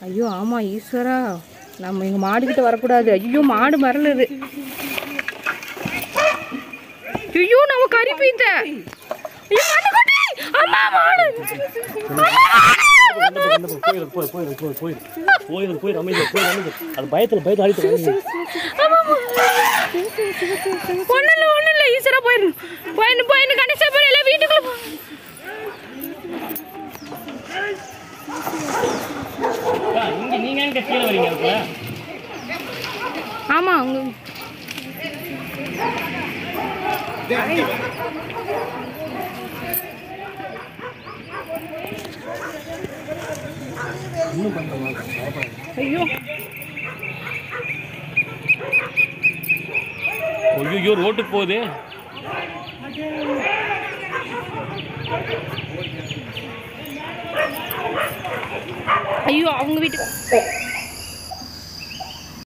ஐயோ ஆமா ஈஸ்வரா, நம்ம எங்க மாடுகிட்ட வரக்கூடாது. ஐயோ மாடு மறலுது. ஐயோ நம்ம கறி பீத்த. ஐயோ மாட்டுக்குட்டி. அம்மா மாடு. போய் அமைதி. அது பயத்துல ஆடிட்டு. ஒண்ணுல ஈஸ்வரா போயிரு கணேசா போய் எல்லாம் வீட்டுக்குள்ள போ. நீங்க எங்க கீழே வரீங்க அதுக்குள்ள? ஆமா அவங்க ஐயோ ஐயோ ரோட்டுக்கு போகுது. ஐயோ அவங்க வீட்டுக்கு